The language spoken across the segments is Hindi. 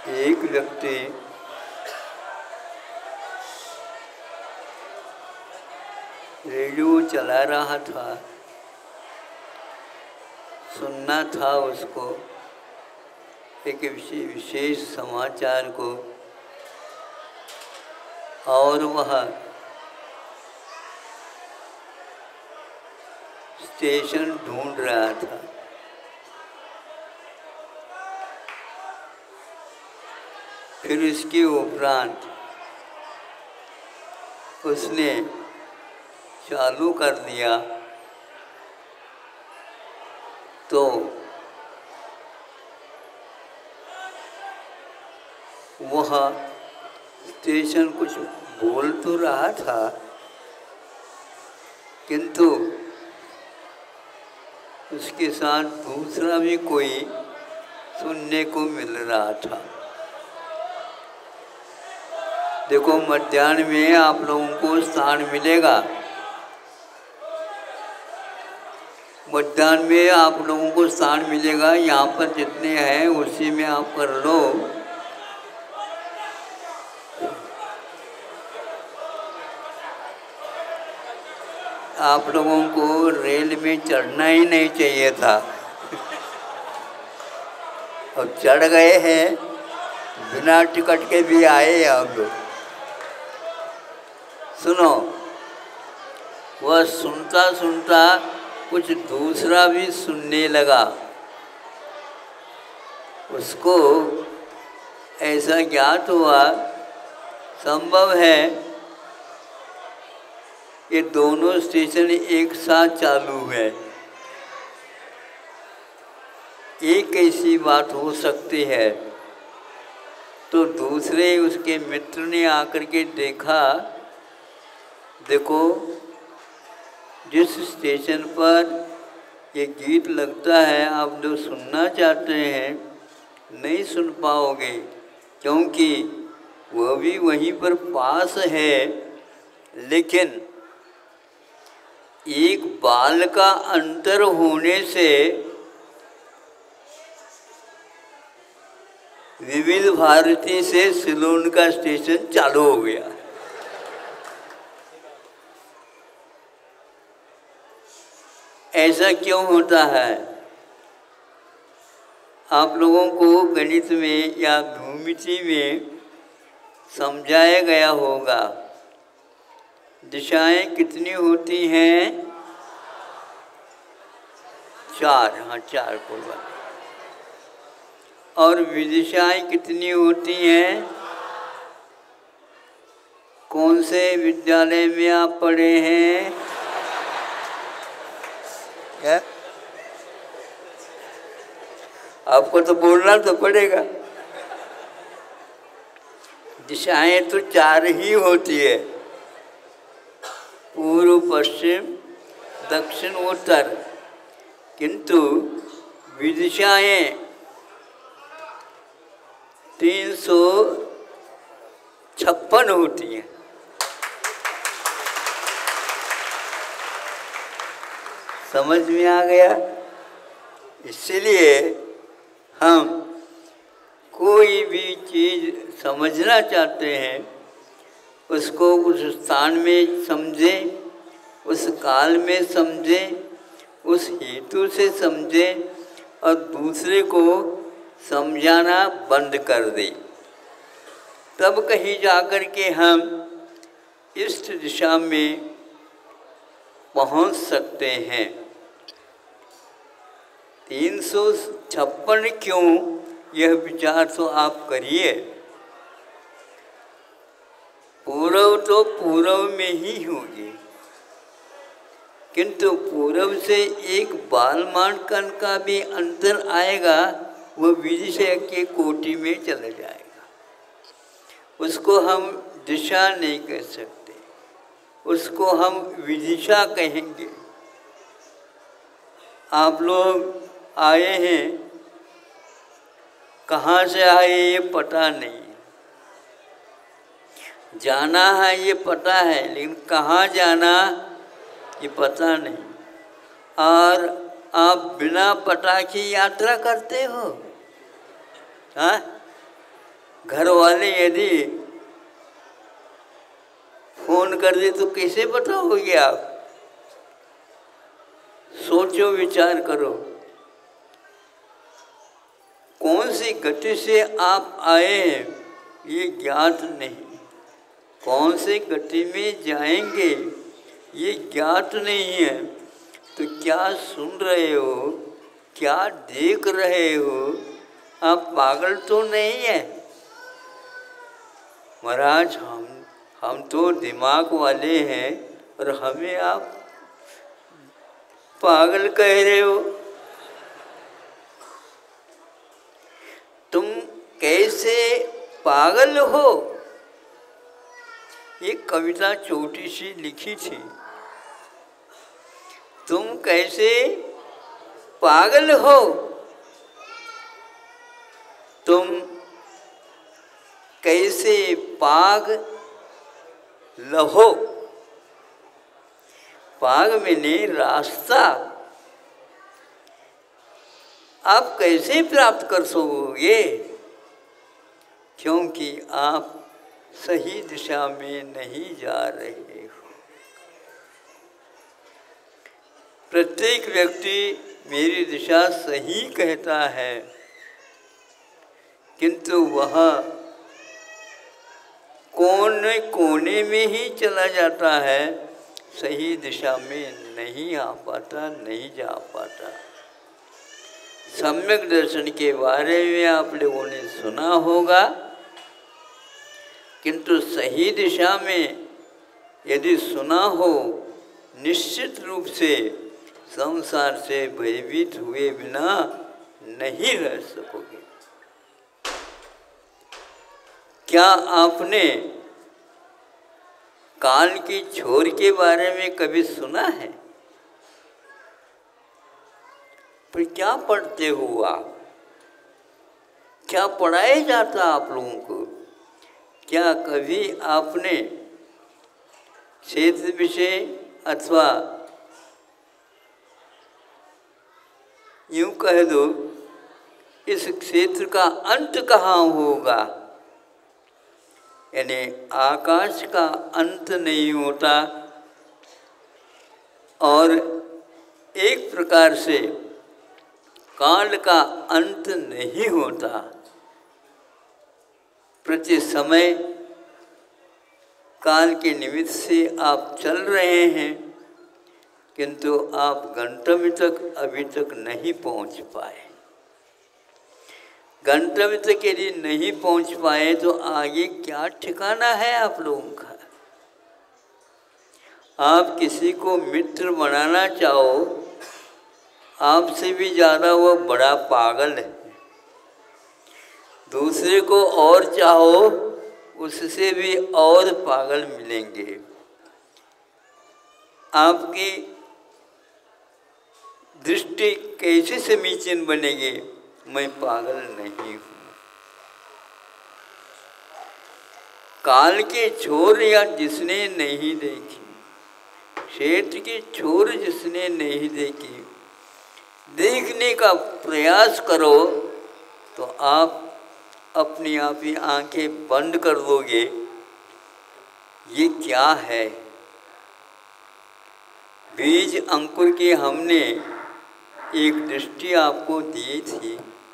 एक व्यक्ति रेडियो चला रहा था, सुनना था उसको एक विशेष समाचार को, और वह स्टेशन ढूंढ रहा था। फिर इसके उपरांत उसने चालू कर दिया तो वह स्टेशन कुछ बोल तो रहा था, किंतु उसके साथ दूसरा भी कोई सुनने को मिल रहा था। देखो, मध्याह्न में आप लोगों को स्थान मिलेगा। मध्याह्न में आप लोगों को स्थान मिलेगा। यहाँ पर जितने हैं उसी में आप कर लो। आप लोगों को रेल में चढ़ना ही नहीं चाहिए था और चढ़ गए हैं, बिना टिकट के भी आए आप लोग। सुनो, वह सुनता सुनता कुछ दूसरा भी सुनने लगा। उसको ऐसा ज्ञात हुआ, संभव है ये दोनों स्टेशन एक साथ चालू है। एक ऐसी बात हो सकती है। तो दूसरे उसके मित्र ने आकर के देखा, देखो जिस स्टेशन पर ये गीत लगता है आप जो सुनना चाहते हैं नहीं सुन पाओगे, क्योंकि वह भी वहीं पर पास है। लेकिन एक बाल का अंतर होने से विविध भारती से सिलोन का स्टेशन चालू हो गया। ऐसा क्यों होता है? आप लोगों को गणित में या भूमिति में समझाया गया होगा। दिशाएं कितनी होती हैं? 4। हाँ, 4 कोई बात। और विदिशाएं कितनी होती हैं? कौन से विद्यालय में आप पढ़े हैं? क्या? आपको तो बोलना तो पड़ेगा। दिशाएं तो 4 ही होती है, पूर्व, पश्चिम, दक्षिण, उत्तर। किंतु विदिशाएं 356 होती हैं। समझ में आ गया? इसलिए हम कोई भी चीज़ समझना चाहते हैं उसको उस स्थान में समझें, उस काल में समझें, उस हेतु से समझें और दूसरे को समझाना बंद कर दें। तब कहीं जाकर के हम इष्ट दिशा में पहुंच सकते हैं। 356 क्यों, यह विचार तो आप करिए। पूर्व तो पूर्व में ही होगी, किंतु पूर्व से एक बालमानकन का भी अंतर आएगा, वह विदिशा के कोटि में चला जाएगा। उसको हम दिशा नहीं कह सकते, उसको हम विदिशा कहेंगे। आप लोग आए हैं, कहाँ से आए ये पता नहीं, जाना है ये पता है, लेकिन कहाँ जाना ये पता नहीं। और आप बिना पता की यात्रा करते हो। हाँ, घर वाले यदि फोन कर दे तो कैसे बताओगे आप? सोचो, विचार करो, कौन सी गति से आप आए हैं ये ज्ञात नहीं, कौन से गति में जाएंगे ये ज्ञात नहीं है। तो क्या सुन रहे हो, क्या देख रहे हो? आप पागल तो नहीं है? महाराज हम तो दिमाग वाले हैं और हमें आप पागल कह रहे हो। तुम कैसे पागल हो? ये कविता छोटी सी लिखी थी। तुम कैसे पागल हो? तुम कैसे पाग लहो? पाग मैंने रास्ता। आप कैसे प्राप्त कर सकोगे? क्योंकि आप सही दिशा में नहीं जा रहे हो। प्रत्येक व्यक्ति मेरी दिशा सही कहता है, किंतु वह कोने कोने में ही चला जाता है, सही दिशा में नहीं आ पाता, नहीं जा पाता। सम्यक दर्शन के बारे में आप लोगों ने सुना होगा, किंतु सही दिशा में यदि सुना हो, निश्चित रूप से संसार से भयभीत हुए बिना नहीं रह सकोगे। क्या आपने काल की छोर के बारे में कभी सुना है? पर क्या पढ़ते हो आप? क्या पढ़ाया जाता आप लोगों को? क्या कभी आपने क्षेत्र विषय अथवा यूं कह दो इस क्षेत्र का अंत कहाँ होगा, यानी आकाश का अंत नहीं होता और एक प्रकार से काल का अंत नहीं होता। प्रति समय काल के निमित्त से आप चल रहे हैं, किंतु आप गंतव्य तक अभी तक नहीं पहुंच पाए। गंतव्य तक यदि नहीं पहुंच पाए तो आगे क्या ठिकाना है आप लोगों का? आप किसी को मित्र बनाना चाहो, आपसे भी ज़्यादा वो बड़ा पागल है। दूसरे को और चाहो, उससे भी और पागल मिलेंगे। आपकी दृष्टि कैसे समीचीन बनेगी? मैं पागल नहीं हूँ। काल के छोर या जिसने नहीं देखी, क्षेत्र की छोर जिसने नहीं देखी, देखने का प्रयास करो तो आप अपनी आप ही आंखें बंद कर दोगे। ये क्या है? बीज अंकुर की हमने एक दृष्टि आपको दी थी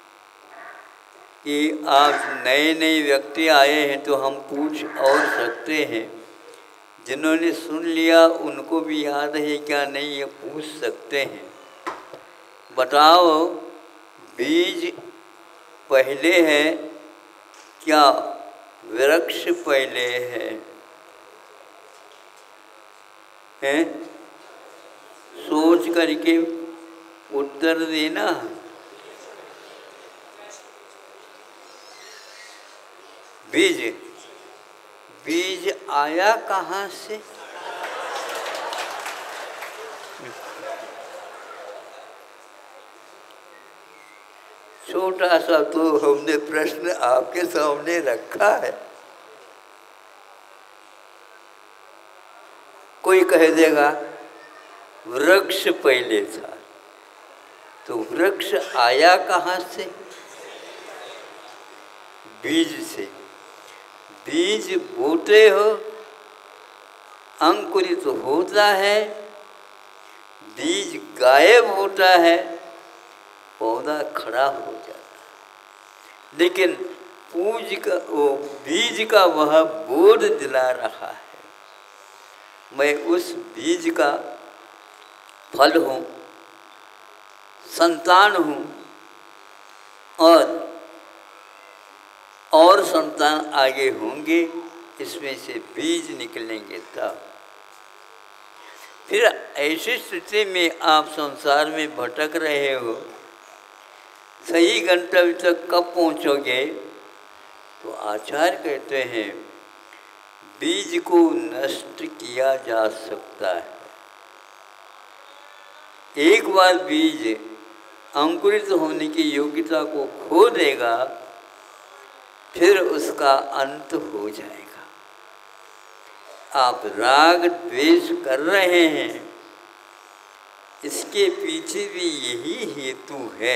कि आज नए नए व्यक्ति आए हैं तो हम पूछ और सकते हैं। जिन्होंने सुन लिया उनको भी याद है क्या नहीं, ये पूछ सकते हैं। बताओ, बीज पहले है क्या वृक्ष पहले है? हैं? सोच करके उत्तर देना। बीज बीज आया कहाँ से? छोटा सा तो हमने प्रश्न आपके सामने रखा है। कोई कह देगा वृक्ष पहले था, तो वृक्ष आया कहाँ से? बीज से। बीज बोते हो, अंकुरित होता है, बीज गायब होता है, पौधा खड़ा हो जाता है। लेकिन वो बीज का वह बोध दिला रहा है, मैं उस बीज का फल हूँ, संतान हूँ, और संतान आगे होंगे, इसमें से बीज निकलेंगे तब। फिर ऐसी स्थिति में आप संसार में भटक रहे हो, सही गंतव्य तक कब पहुँचोगे? तो आचार्य कहते हैं बीज को नष्ट किया जा सकता है। एक बार बीज अंकुरित होने की योग्यता को खो देगा, फिर उसका अंत हो जाएगा। आप राग द्वेष कर रहे हैं, इसके पीछे भी यही हेतु है।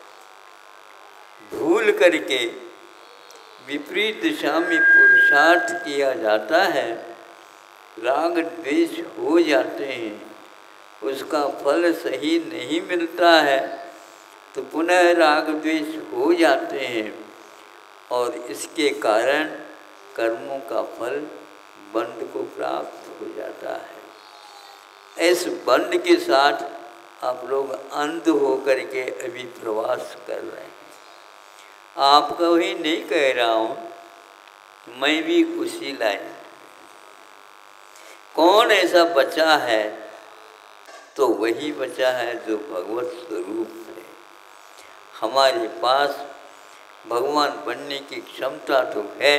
भूल करके विपरीत दिशा में पुरुषार्थ किया जाता है, राग द्वेष हो जाते हैं, उसका फल सही नहीं मिलता है, तो पुनः राग द्वेष हो जाते हैं, और इसके कारण कर्मों का फल बंध को प्राप्त हो जाता है। इस बंध के साथ आप लोग अंध होकर के अभी प्रवास कर रहे हैं। आपको ही नहीं कह रहा हूँ, मैं भी उसी लाइन। कौन ऐसा बचा है? तो वही बचा है जो भगवत स्वरूप है। हमारे पास भगवान बनने की क्षमता तो है,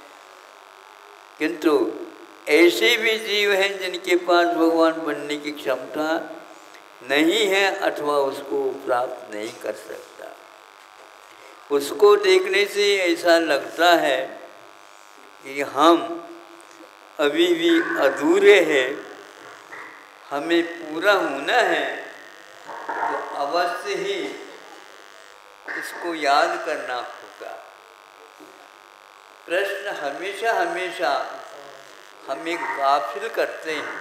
किंतु ऐसे भी जीव हैं जिनके पास भगवान बनने की क्षमता नहीं है, अथवा उसको प्राप्त नहीं कर सकता। उसको देखने से ऐसा लगता है कि हम अभी भी अधूरे हैं, हमें पूरा होना है, तो अवश्य ही इसको याद करना होगा। प्रश्न हमेशा हमेशा हमें गाफिल करते हैं।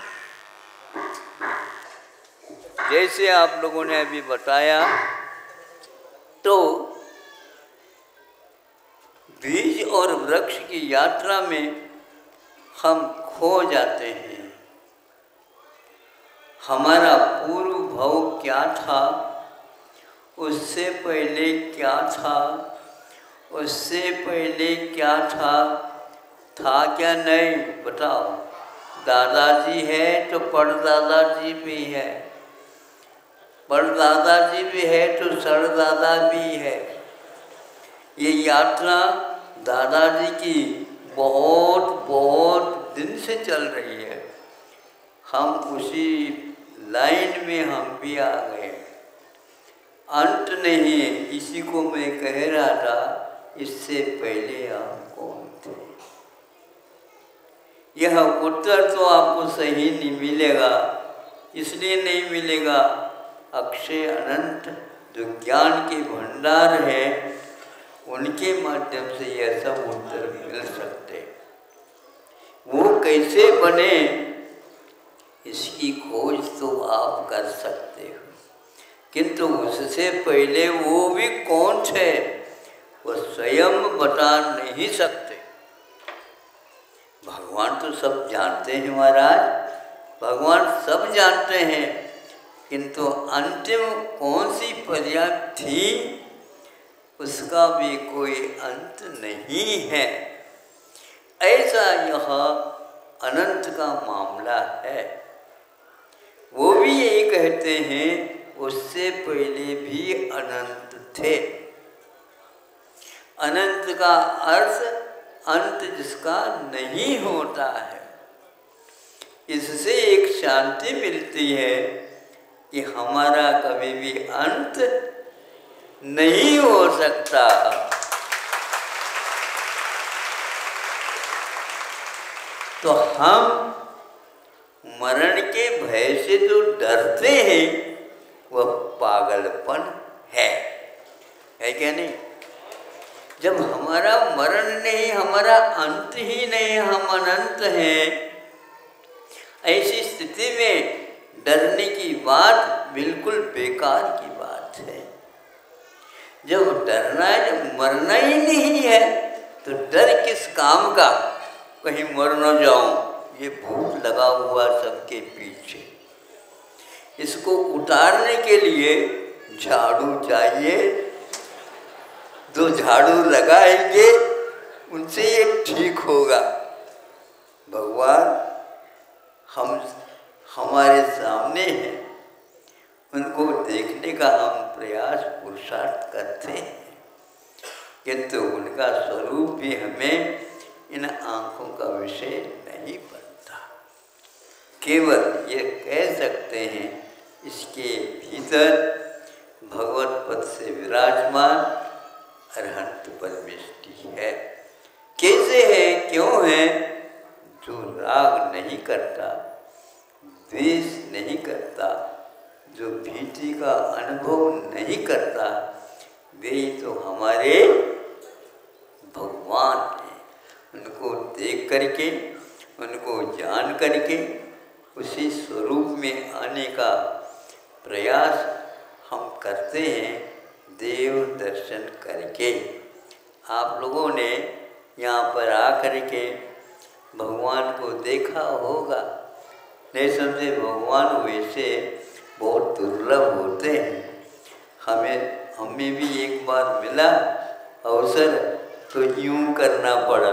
जैसे आप लोगों ने अभी बताया, तो बीज और वृक्ष की यात्रा में हम खो जाते हैं। हमारा पूर्व भाव क्या था, उससे पहले क्या था, उससे पहले क्या था क्या नहीं? बताओ। दादाजी है तो परदादाजी भी है, परदादाजी भी है तो सरदादा भी है। ये यात्रा दादाजी की बहुत बहुत दिन से चल रही है। हम उसी लाइन में हम भी आ गए, अंत नहीं है। इसी को मैं कह रहा था, इससे पहले आप कौन थे? यह उत्तर तो आपको सही नहीं मिलेगा। इसलिए नहीं मिलेगा, अक्षय अनंत जो ज्ञान के भंडार हैं, उनके माध्यम से यह सब उत्तर मिल सकते। वो कैसे बने, इसकी खोज तो आप कर सकते हो, किंतु उससे पहले वो भी कौन थे, वो स्वयं बता नहीं सकते। भगवान तो सब जानते हैं महाराज, भगवान सब जानते हैं, किंतु अंतिम कौन सी पर्याप्त थी, उसका भी कोई अंत नहीं है। ऐसा यह अनंत का मामला है। वो भी यही कहते हैं, उससे पहले भी अनंत थे। अनंत का अर्थ अंत जिसका नहीं होता है। इससे एक शांति मिलती है कि हमारा कभी भी अंत नहीं हो सकता। तो हम मरण के भय से जो डरते हैं, वह पागलपन है क्या नहीं? जब हमारा मरण नहीं, हमारा अंत ही नहीं, हम अनंत हैं, ऐसी स्थिति में डरने की बात बिल्कुल बेकार की बात है। जब डरना है, जब मरना ही नहीं है, तो डर किस काम का? कहीं मर न जाऊं, ये भूत लगा हुआ सबके पीछे। इसको उतारने के लिए झाड़ू चाहिए। जो झाड़ू लगाएंगे उनसे ये ठीक होगा। भगवान हमारे सामने हैं, उनको देखने का हम प्रयास पुरुषार्थ करते हैं, किंतु उनका स्वरूप भी हमें इन आँखों का विषय नहीं बनता। केवल ये कह सकते हैं इसके भीतर भगवत पद से विराजमान अरहंत परमेष्टि है। कैसे है, क्यों है? जो राग नहीं करता, द्वेष नहीं करता, जो भीति का अनुभव नहीं करता, वे तो हमारे भगवान हैं। उनको देख करके, उनको जान करके उसी स्वरूप में आने का प्रयास हम करते हैं, देव दर्शन करके। आप लोगों ने यहाँ पर आकर के भगवान को देखा होगा, नहीं समझे? भगवान वैसे बहुत दुर्लभ होते हैं। हमें भी एक बार मिला अवसर, तो यूं करना पड़ा।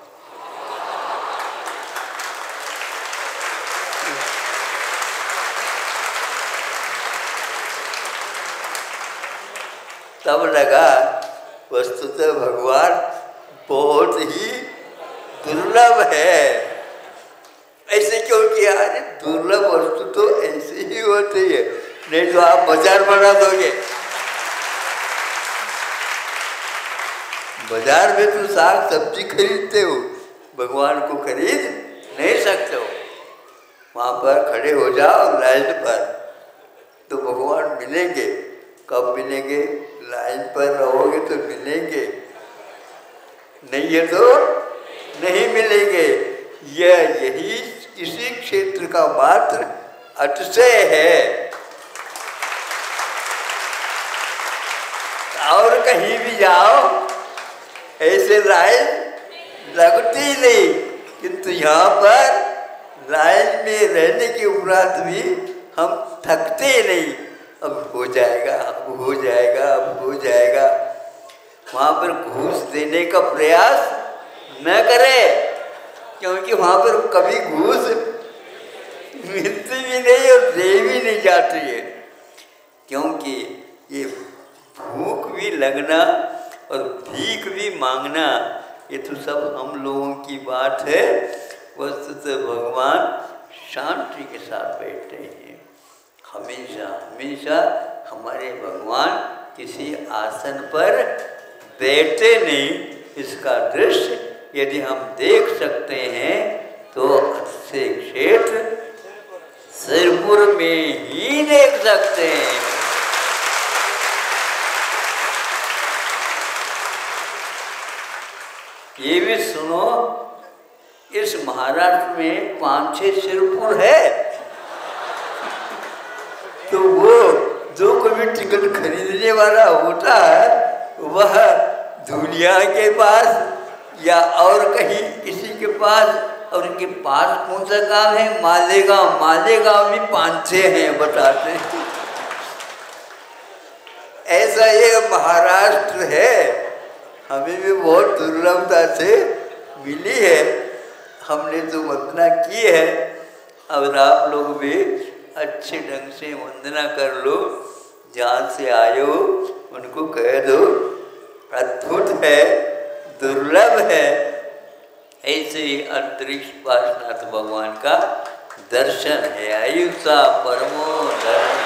तब लगा वस्तुतः भगवान बहुत ही दुर्लभ है। ऐसे क्यों किया? अरे दुर्लभ वस्तु तो ऐसे ही होती है, नहीं तो आप बाजार बना दोगे। बाजार में तो साग सब्जी खरीदते हो, भगवान को खरीद नहीं सकते हो। वहाँ पर खड़े हो जाओ लाइन पर, तो भगवान मिलेंगे। कब मिलेंगे? लाइन पर रहोगे तो मिलेंगे, नहीं है तो नहीं मिलेंगे। यही किसी क्षेत्र का मात्र अतिशय है। और कहीं भी जाओ ऐसे लाइन लगती नहीं, किंतु यहाँ पर लाइन में रहने के उपरांत भी हम थकते नहीं। अब हो जाएगा, अब हो जाएगा, अब हो जाएगा। वहाँ पर घूस देने का प्रयास न करें, क्योंकि वहाँ पर कभी घूस मिलती भी नहीं और दे भी नहीं जाती है। क्योंकि ये भूख भी लगना और भीख भी मांगना, ये तो सब हम लोगों की बात है। वस्तुतः भगवान शांति के साथ बैठे हैं। हमेशा हमेशा हमारे भगवान किसी आसन पर बैठते नहीं। इसका दृश्य यदि हम देख सकते हैं तो अच्छे क्षेत्र सिरपुर में ही देख सकते हैं। ये भी सुनो, इस महाराष्ट्र में 5-6 सिरपुर है, तो वो जो कोई टिकट खरीदने वाला होता है वह धूलिया के पास या और कहीं किसी के पास, और उनके पास कौन सा गाँव है? मालेगांव। मालेगांव भी 5-6 हैं बताते हैं। ऐसा ये महाराष्ट्र है। हमें भी बहुत दुर्लभता से मिली है, हमने तो वंदना की है। अब आप लोग भी अच्छे ढंग से वंदना कर लो। जहाँ से आए हो उनको कह दो अद्भुत है, दुर्लभ है। ऐसे ही अंतरिक्ष पार्श्वनाथ भगवान का दर्शन है। आयुषा परमो धर्म